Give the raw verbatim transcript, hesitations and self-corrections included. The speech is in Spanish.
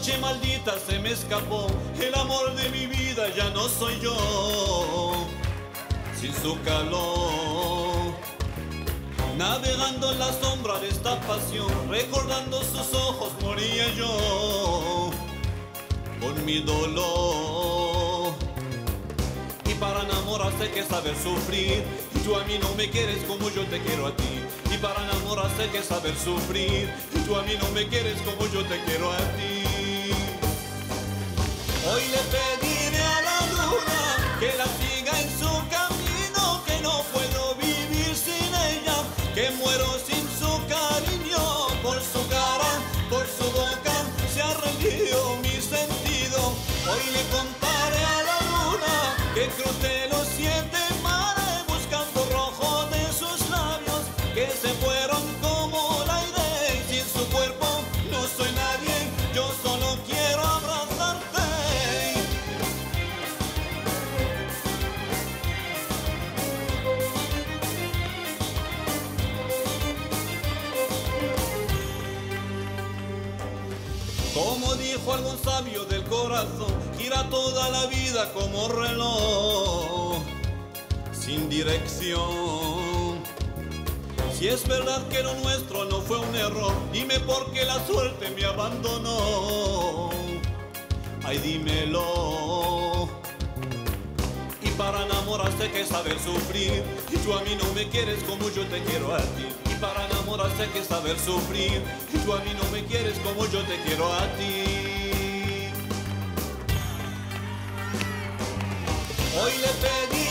noche maldita se me escapó, el amor de mi vida ya no soy yo. Sin su calor, navegando en la sombra de esta pasión, recordando sus ojos moría yo con mi dolor. Y para enamorarse hay que saber sufrir, y tú a mí no me quieres como yo te quiero a ti. Y para enamorarse hay que saber sufrir, y tú a mí no me quieres como yo te quiero a ti. Hoy le pediré a la luna que la siga en su camino, que no puedo vivir sin ella, que muero sin su cariño. Por su cara, por su boca se ha rendido mi sentido. Hoy le contaré a la luna que crucé los siete mares buscando rojo de sus labios, que se fueron como el aire y sin su cuerpo no soy nadie, yo solo quiero abrazarte. Como dijo algún sabio del corazón, gira toda la vida como reloj, sin dirección. Si es verdad que lo nuestro no fue un error, dime por qué la suerte me abandonó. Ay, dímelo. Y para enamorarse hay que saber sufrir, y tú a mí no me quieres como yo te quiero a ti. Y para enamorarse hay que saber sufrir, y tú a mí no me quieres como yo te quiero a ti. Hoy le pedí